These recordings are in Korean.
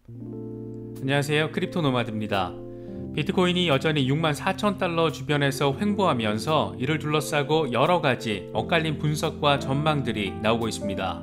안녕하세요. 크립토 노마드입니다. 비트코인이 여전히 64,000달러 주변에서 횡보하면서 이를 둘러싸고 여러가지 엇갈린 분석과 전망들이 나오고 있습니다.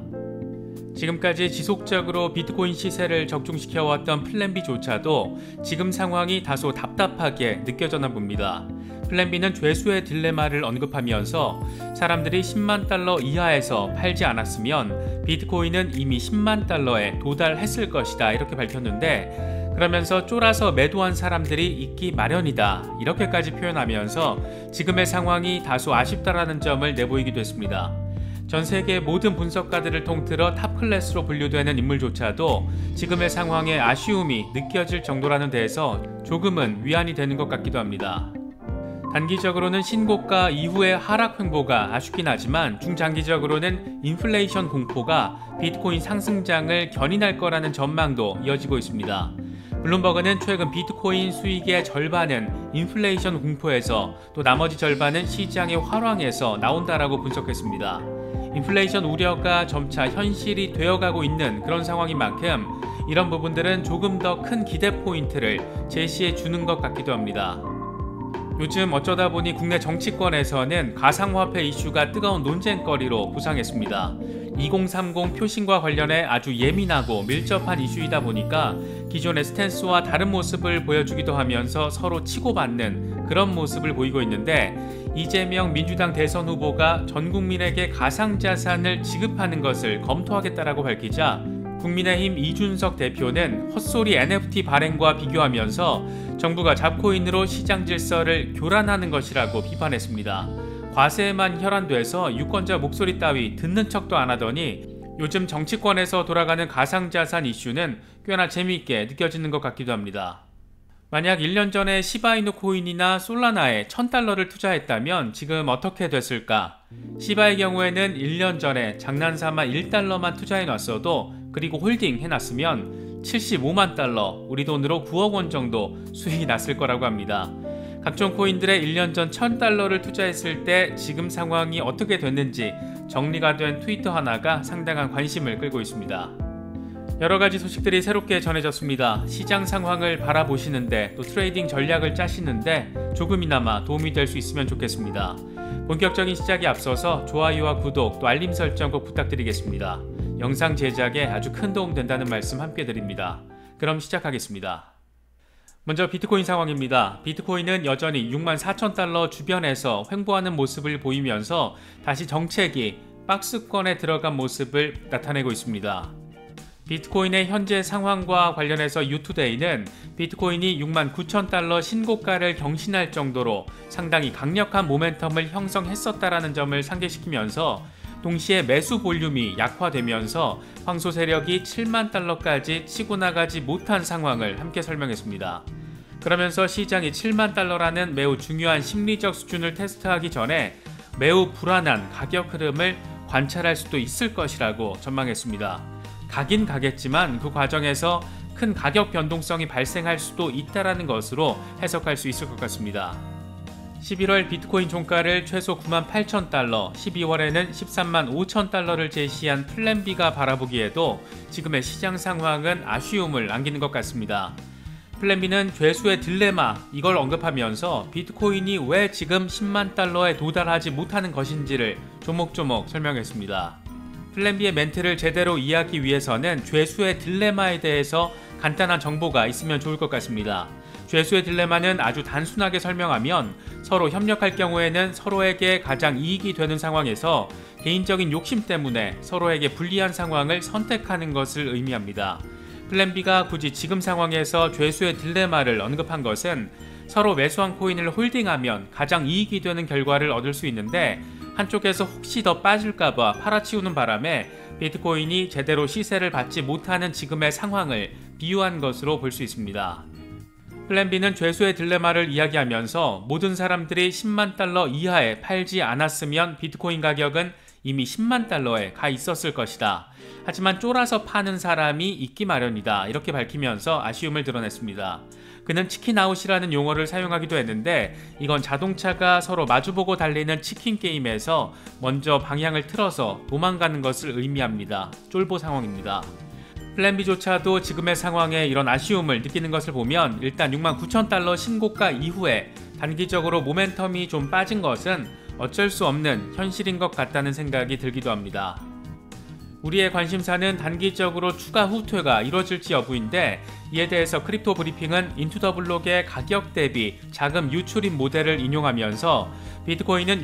지금까지 지속적으로 비트코인 시세를 적중시켜왔던 플랜비조차도 지금 상황이 다소 답답하게 느껴졌나 봅니다. 플랜비는 죄수의 딜레마를 언급하면서 사람들이 10만 달러 이하에서 팔지 않았으면 비트코인은 이미 10만 달러에 도달했을 것이다 이렇게 밝혔는데, 그러면서 쫄아서 매도한 사람들이 있기 마련이다 이렇게까지 표현하면서 지금의 상황이 다소 아쉽다라는 점을 내보이기도 했습니다. 전 세계 모든 분석가들을 통틀어 탑클래스로 분류되는 인물조차도 지금의 상황에 아쉬움이 느껴질 정도라는 데에서 조금은 위안이 되는 것 같기도 합니다. 단기적으로는 신고가 이후의 하락 횡보가 아쉽긴 하지만 중장기적으로는 인플레이션 공포가 비트코인 상승장을 견인할 거라는 전망도 이어지고 있습니다. 블룸버그는 최근 비트코인 수익의 절반은 인플레이션 공포에서, 또 나머지 절반은 시장의 활황에서 나온다라고 분석했습니다. 인플레이션 우려가 점차 현실이 되어가고 있는 그런 상황인 만큼 이런 부분들은 조금 더 큰 기대 포인트를 제시해 주는 것 같기도 합니다. 요즘 어쩌다 보니 국내 정치권에서는 가상화폐 이슈가 뜨거운 논쟁거리로 부상했습니다. 2030 표심과 관련해 아주 예민하고 밀접한 이슈이다 보니까 기존의 스탠스와 다른 모습을 보여주기도 하면서 서로 치고받는 그런 모습을 보이고 있는데, 이재명 민주당 대선 후보가 전 국민에게 가상자산을 지급하는 것을 검토하겠다라고 밝히자 국민의힘 이준석 대표는 헛소리 NFT 발행과 비교하면서 정부가 잡코인으로 시장 질서를 교란하는 것이라고 비판했습니다. 과세에만 혈안돼서 유권자 목소리 따위 듣는 척도 안 하더니 요즘 정치권에서 돌아가는 가상자산 이슈는 꽤나 재미있게 느껴지는 것 같기도 합니다. 만약 1년 전에 시바이누 코인이나 솔라나에 1000달러를 투자했다면 지금 어떻게 됐을까? 시바의 경우에는 1년 전에 장난삼아 1달러만 투자해놨어도, 그리고 홀딩 해놨으면 75만 달러, 우리 돈으로 9억 원 정도 수익이 났을 거라고 합니다. 각종 코인들의 1년 전 1000달러를 투자했을 때 지금 상황이 어떻게 됐는지 정리가 된 트위터 하나가 상당한 관심을 끌고 있습니다. 여러가지 소식들이 새롭게 전해졌습니다. 시장 상황을 바라보시는데, 또 트레이딩 전략을 짜시는데 조금이나마 도움이 될 수 있으면 좋겠습니다. 본격적인 시작에 앞서서 좋아요와 구독, 또 알림 설정 꼭 부탁드리겠습니다. 영상 제작에 아주 큰 도움 된다는 말씀 함께 드립니다. 그럼 시작하겠습니다. 먼저 비트코인 상황입니다. 비트코인은 여전히 64,000달러 주변에서 횡보하는 모습을 보이면서 다시 정책이 박스권에 들어간 모습을 나타내고 있습니다. 비트코인의 현재 상황과 관련해서 유투데이는 비트코인이 69,000달러 신고가를 경신할 정도로 상당히 강력한 모멘텀을 형성했었다라는 점을 상기시키면서, 동시에 매수 볼륨이 약화되면서 황소 세력이 7만 달러까지 치고 나가지 못한 상황을 함께 설명했습니다. 그러면서 시장이 7만 달러라는 매우 중요한 심리적 수준을 테스트하기 전에 매우 불안한 가격 흐름을 관찰할 수도 있을 것이라고 전망했습니다. 가긴 가겠지만 그 과정에서 큰 가격 변동성이 발생할 수도 있다는 것으로 해석할 수 있을 것 같습니다. 11월 비트코인 종가를 최소 98,000달러, 12월에는 13만 5천달러를 제시한 플랜비가 바라보기에도 지금의 시장 상황은 아쉬움을 안기는 것 같습니다. 플랜비는 죄수의 딜레마, 이걸 언급하면서 비트코인이 왜 지금 10만 달러에 도달하지 못하는 것인지를 조목조목 설명했습니다. 플랜비의 멘트를 제대로 이해하기 위해서는 죄수의 딜레마에 대해서 간단한 정보가 있으면 좋을 것 같습니다. 죄수의 딜레마는 아주 단순하게 설명하면 서로 협력할 경우에는 서로에게 가장 이익이 되는 상황에서 개인적인 욕심 때문에 서로에게 불리한 상황을 선택하는 것을 의미합니다. 플랜비가 굳이 지금 상황에서 죄수의 딜레마를 언급한 것은 서로 매수한 코인을 홀딩하면 가장 이익이 되는 결과를 얻을 수 있는데, 한쪽에서 혹시 더 빠질까봐 팔아치우는 바람에 비트코인이 제대로 시세를 받지 못하는 지금의 상황을 비유한 것으로 볼 수 있습니다. 플랜비는 죄수의 딜레마를 이야기하면서 모든 사람들이 10만 달러 이하에 팔지 않았으면 비트코인 가격은 이미 10만 달러에 가 있었을 것이다. 하지만 쫄아서 파는 사람이 있기 마련이다. 이렇게 밝히면서 아쉬움을 드러냈습니다. 그는 치킨아웃이라는 용어를 사용하기도 했는데, 이건 자동차가 서로 마주보고 달리는 치킨 게임에서 먼저 방향을 틀어서 도망가는 것을 의미합니다. 쫄보 상황입니다. 플랜B조차도 지금의 상황에 이런 아쉬움을 느끼는 것을 보면 일단 69,000달러 신고가 이후에 단기적으로 모멘텀이 좀 빠진 것은 어쩔 수 없는 현실인 것 같다는 생각이 들기도 합니다. 우리의 관심사는 단기적으로 추가 후퇴가 이루어질지 여부인데, 이에 대해서 크립토 브리핑은 인투더블록의 가격 대비 자금 유출입 모델을 인용하면서 비트코인은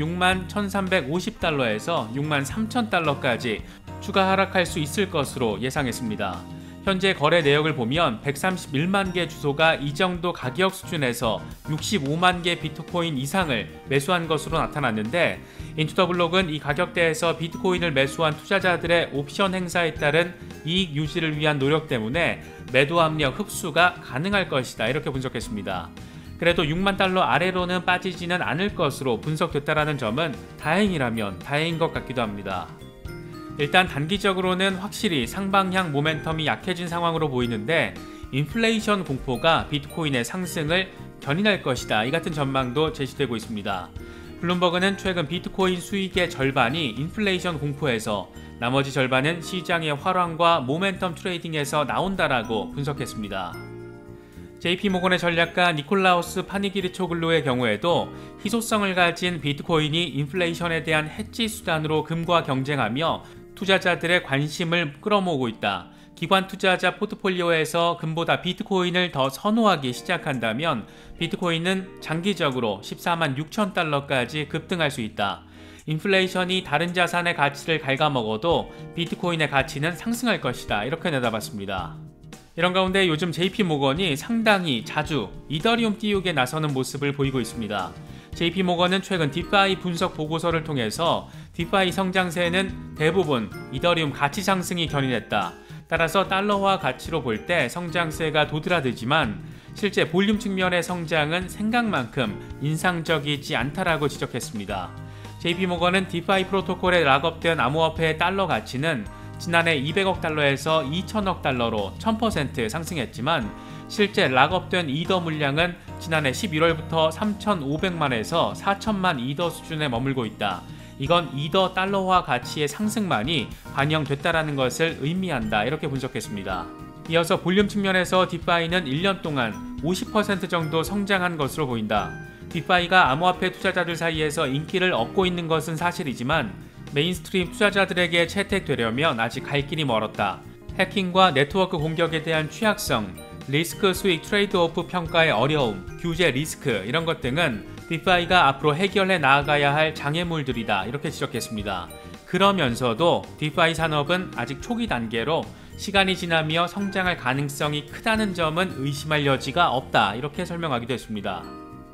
61,350달러에서 63,000달러까지 추가 하락할 수 있을 것으로 예상했습니다. 현재 거래 내역을 보면 131만 개 주소가 이 정도 가격 수준에서 65만 개 비트코인 이상을 매수한 것으로 나타났는데, 인투더블록은 이 가격대에서 비트코인을 매수한 투자자들의 옵션 행사에 따른 이익 유지를 위한 노력 때문에 매도 압력 흡수가 가능할 것이다, 이렇게 분석했습니다. 그래도 6만 달러 아래로는 빠지지는 않을 것으로 분석됐다는 점은 다행이라면 다행인 것 같기도 합니다. 일단 단기적으로는 확실히 상방향 모멘텀이 약해진 상황으로 보이는데, 인플레이션 공포가 비트코인의 상승을 견인할 것이다, 이 같은 전망도 제시되고 있습니다. 블룸버그는 최근 비트코인 수익의 절반이 인플레이션 공포에서, 나머지 절반은 시장의 활황과 모멘텀 트레이딩에서 나온다라고 분석했습니다. JP모건의 전략가 니콜라우스 파니기르초글루의 경우에도 희소성을 가진 비트코인이 인플레이션에 대한 해지 수단으로 금과 경쟁하며 투자자들의 관심을 끌어모으고 있다. 기관 투자자 포트폴리오에서 금보다 비트코인을 더 선호하기 시작한다면 비트코인은 장기적으로 14만 6천 달러까지 급등할 수 있다. 인플레이션이 다른 자산의 가치를 갉아먹어도 비트코인의 가치는 상승할 것이다, 이렇게 내다봤습니다. 이런 가운데 요즘 JP모건이 상당히 자주 이더리움 띄우기에 나서는 모습을 보이고 있습니다. JP모건은 최근 디파이 분석 보고서를 통해서 디파이 성장세는 대부분 이더리움 가치 상승이 견인했다. 따라서 달러화 가치로 볼 때 성장세가 도드라들지만 실제 볼륨 측면의 성장은 생각만큼 인상적이지 않다라고 지적했습니다. JP모건은 디파이 프로토콜에 락업된 암호화폐의 달러 가치는 지난해 200억 달러에서 2천억 달러로 1000% 상승했지만 실제 락업된 이더 물량은 지난해 11월부터 3,500만에서 4천만 이더 수준에 머물고 있다. 이건 이더 달러화 가치의 상승만이 반영됐다라는 것을 의미한다, 이렇게 분석했습니다. 이어서 볼륨 측면에서 디파이는 1년 동안 50% 정도 성장한 것으로 보인다. 디파이가 암호화폐 투자자들 사이에서 인기를 얻고 있는 것은 사실이지만 메인스트림 투자자들에게 채택되려면 아직 갈 길이 멀었다. 해킹과 네트워크 공격에 대한 취약성, 리스크 수익 트레이드오프 평가의 어려움, 규제 리스크, 이런 것 등은 디파이가 앞으로 해결해 나아가야 할 장애물들이다, 이렇게 지적했습니다. 그러면서도 디파이 산업은 아직 초기 단계로 시간이 지나며 성장할 가능성이 크다는 점은 의심할 여지가 없다, 이렇게 설명하기도 했습니다.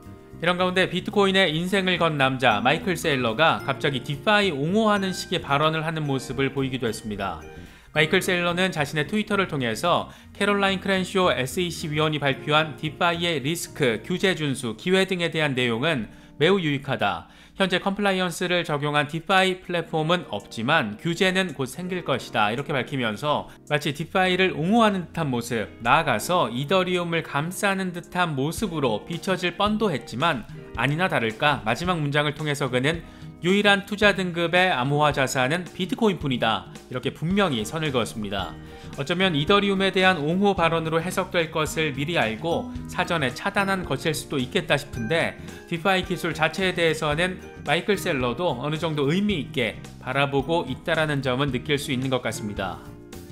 이런 가운데 비트코인의 인생을 건 남자 마이클 세일러가 갑자기 디파이 옹호하는 식의 발언을 하는 모습을 보이기도 했습니다. 마이클 세일러는 자신의 트위터를 통해서 캐롤라인 크랜쇼 SEC 위원이 발표한 디파이의 리스크, 규제 준수, 기회 등에 대한 내용은 매우 유익하다. 현재 컴플라이언스를 적용한 디파이 플랫폼은 없지만 규제는 곧 생길 것이다, 이렇게 밝히면서 마치 디파이를 옹호하는 듯한 모습, 나아가서 이더리움을 감싸는 듯한 모습으로 비춰질 뻔도 했지만 아니나 다를까 마지막 문장을 통해서 그는 유일한 투자 등급의 암호화 자산은 비트코인뿐이다, 이렇게 분명히 선을 그었습니다. 어쩌면 이더리움에 대한 옹호 발언으로 해석될 것을 미리 알고 사전에 차단한 것일 수도 있겠다 싶은데, 디파이 기술 자체에 대해서는 마이클 셀러도 어느 정도 의미 있게 바라보고 있다라는 점은 느낄 수 있는 것 같습니다.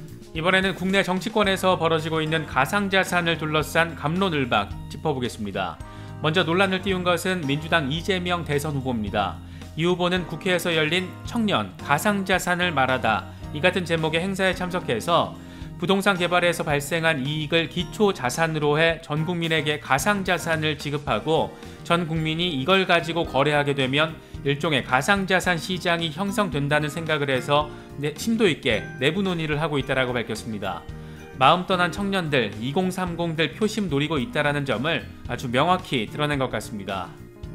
이번에는 국내 정치권에서 벌어지고 있는 가상자산을 둘러싼 갑론을박 짚어보겠습니다. 먼저 논란을 띄운 것은 민주당 이재명 대선 후보입니다. 이 후보는 국회에서 열린 청년 가상자산을 말하다, 이 같은 제목의 행사에 참석해서 부동산 개발에서 발생한 이익을 기초자산으로 해 전 국민에게 가상자산을 지급하고 전 국민이 이걸 가지고 거래하게 되면 일종의 가상자산 시장이 형성된다는 생각을 해서 심도 있게 내부 논의를 하고 있다고 밝혔습니다. 마음 떠난 청년들, 2030들 표심 노리고 있다는 점을 아주 명확히 드러낸 것 같습니다.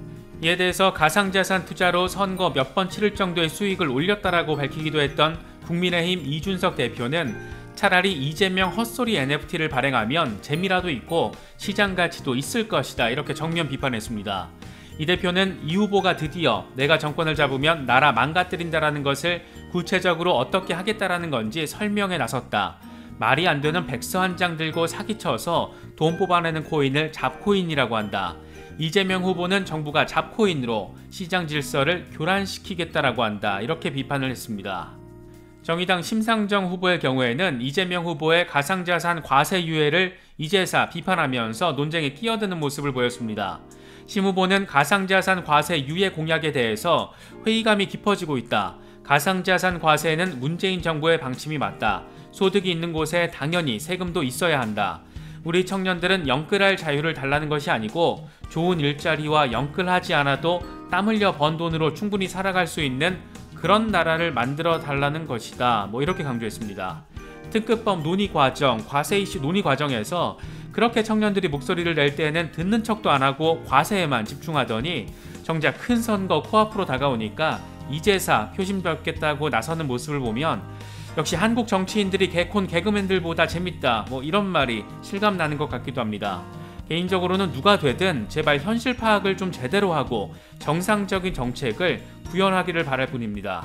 이에 대해서 가상자산 투자로 선거 몇 번 치를 정도의 수익을 올렸다라고 밝히기도 했던 국민의힘 이준석 대표는 차라리 이재명 헛소리 NFT를 발행하면 재미라도 있고 시장 가치도 있을 것이다, 이렇게 정면 비판했습니다. 이 대표는 이 후보가 드디어 내가 정권을 잡으면 나라 망가뜨린다라는 것을 구체적으로 어떻게 하겠다라는 건지 설명에 나섰다. 말이 안 되는 백서 한 장 들고 사기쳐서 돈 뽑아내는 코인을 잡코인이라고 한다. 이재명 후보는 정부가 잡코인으로 시장 질서를 교란시키겠다라고 한다. 이렇게 비판을 했습니다. 정의당 심상정 후보의 경우에는 이재명 후보의 가상자산 과세 유예를 이제사 비판하면서 논쟁에 끼어드는 모습을 보였습니다. 심 후보는 가상자산 과세 유예 공약에 대해서 회의감이 깊어지고 있다. 가상자산 과세에는 문재인 정부의 방침이 맞다. 소득이 있는 곳에 당연히 세금도 있어야 한다. 우리 청년들은 영끌할 자유를 달라는 것이 아니고 좋은 일자리와 영끌하지 않아도 땀 흘려 번 돈으로 충분히 살아갈 수 있는 그런 나라를 만들어 달라는 것이다. 이렇게 강조했습니다. 특급법 논의 과정, 과세 이슈 논의 과정에서 그렇게 청년들이 목소리를 낼 때에는 듣는 척도 안 하고 과세에만 집중하더니 정작 큰 선거 코앞으로 다가오니까 이제사 표심 잡겠다고 나서는 모습을 보면 역시 한국 정치인들이 개콘 개그맨들보다 재밌다. 이런 말이 실감나는 것 같기도 합니다. 개인적으로는 누가 되든 제발 현실 파악을 좀 제대로 하고 정상적인 정책을 구현하기를 바랄 뿐입니다.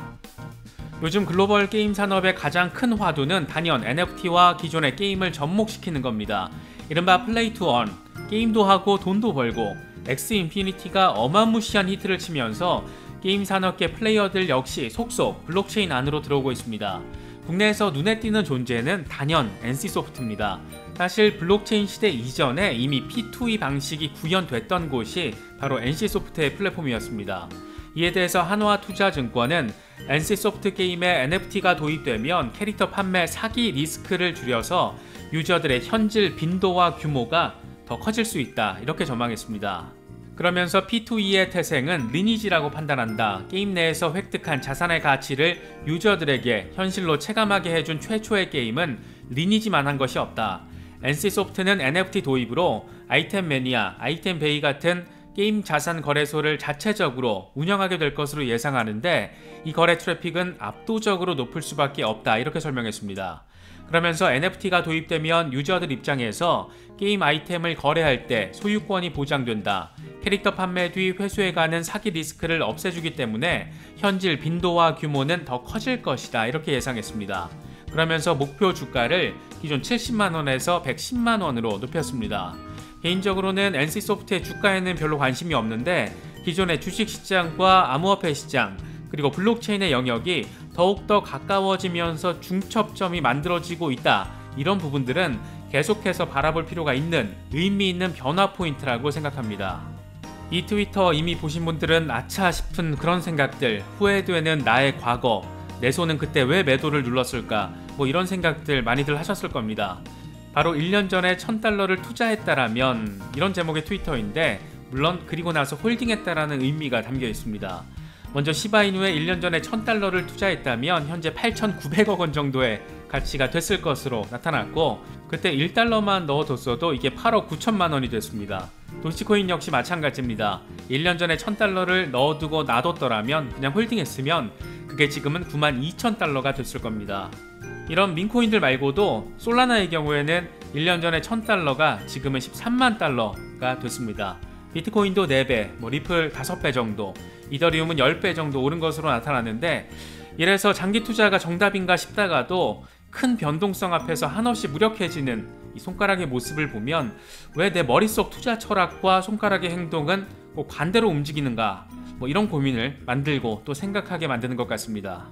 요즘 글로벌 게임 산업의 가장 큰 화두는 단연 NFT와 기존의 게임을 접목시키는 겁니다. 이른바 플레이 투 원, 게임도 하고 돈도 벌고 엑스 인피니티가 어마무시한 히트를 치면서 게임 산업계 플레이어들 역시 속속 블록체인 안으로 들어오고 있습니다. 국내에서 눈에 띄는 존재는 단연 NC소프트입니다. 사실 블록체인 시대 이전에 이미 P2E 방식이 구현됐던 곳이 바로 NC소프트의 플랫폼이었습니다. 이에 대해서 한화투자증권은 NC소프트 게임에 NFT가 도입되면 캐릭터 판매 사기 리스크를 줄여서 유저들의 현질 빈도와 규모가 더 커질 수 있다. 이렇게 전망했습니다. 그러면서 P2E의 태생은 리니지라고 판단한다. 게임 내에서 획득한 자산의 가치를 유저들에게 현실로 체감하게 해준 최초의 게임은 리니지만한 것이 없다. NC소프트는 NFT 도입으로 아이템 매니아, 아이템 베이 같은 게임 자산 거래소를 자체적으로 운영하게 될 것으로 예상하는데 이 거래 트래픽은 압도적으로 높을 수밖에 없다. 이렇게 설명했습니다. 그러면서 NFT가 도입되면 유저들 입장에서 게임 아이템을 거래할 때 소유권이 보장된다. 캐릭터 판매 뒤 회수해가는 사기 리스크를 없애주기 때문에 현질 빈도와 규모는 더 커질 것이다. 이렇게 예상했습니다. 그러면서 목표 주가를 기존 70만원에서 110만원으로 높였습니다. 개인적으로는 NC소프트의 주가에는 별로 관심이 없는데 기존의 주식시장과 암호화폐 시장 그리고 블록체인의 영역이 더욱더 가까워지면서 중첩점이 만들어지고 있다. 이런 부분들은 계속해서 바라볼 필요가 있는 의미 있는 변화 포인트라고 생각합니다. 이 트위터 이미 보신 분들은 아차 싶은 그런 생각들, 후회되는 나의 과거, 내 손은 그때 왜 매도를 눌렀을까 이런 생각들 많이들 하셨을 겁니다. 바로 1년 전에 $1000를 투자했다라면 이런 제목의 트위터인데 물론 그리고 나서 홀딩했다라는 의미가 담겨 있습니다. 먼저 시바이누에 1년 전에 $1000를 투자했다면 현재 8,900억 원 정도의 가치가 됐을 것으로 나타났고 그때 1달러만 넣어뒀어도 이게 8억 9천만 원이 됐습니다. 도치코인 역시 마찬가지입니다. 1년 전에 $1000를 넣어두고 놔뒀더라면 그냥 홀딩했으면 그게 지금은 92,000달러가 됐을 겁니다. 이런 민코인들 말고도 솔라나의 경우에는 1년 전에 $1000가 지금은 13만 달러가 됐습니다. 비트코인도 4배, 리플 5배 정도, 이더리움은 10배 정도 오른 것으로 나타났는데 이래서 장기 투자가 정답인가 싶다가도 큰 변동성 앞에서 한없이 무력해지는 이 손가락의 모습을 보면 왜 내 머릿속 투자 철학과 손가락의 행동은 꼭 반대로 움직이는가 이런 고민을 만들고 또 생각하게 만드는 것 같습니다.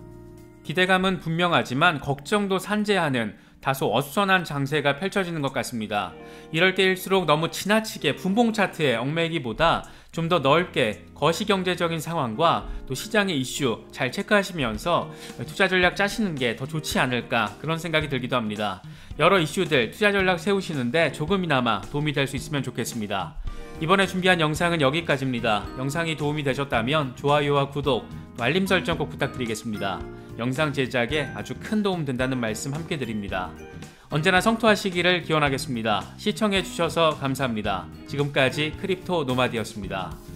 기대감은 분명하지만 걱정도 산재하는 다소 어수선한 장세가 펼쳐지는 것 같습니다. 이럴 때일수록 너무 지나치게 분봉 차트에 얽매이기보다 좀 더 넓게 거시경제적인 상황과 또 시장의 이슈 잘 체크하시면서 투자 전략 짜시는 게 더 좋지 않을까 그런 생각이 들기도 합니다. 여러 이슈들 투자 전략 세우시는데 조금이나마 도움이 될 수 있으면 좋겠습니다. 이번에 준비한 영상은 여기까지입니다. 영상이 도움이 되셨다면 좋아요와 구독, 또 알림 설정 꼭 부탁드리겠습니다. 영상 제작에 아주 큰 도움 된다는 말씀 함께 드립니다. 언제나 성투하시기를 기원하겠습니다. 시청해주셔서 감사합니다. 지금까지 크립토 노마드였습니다.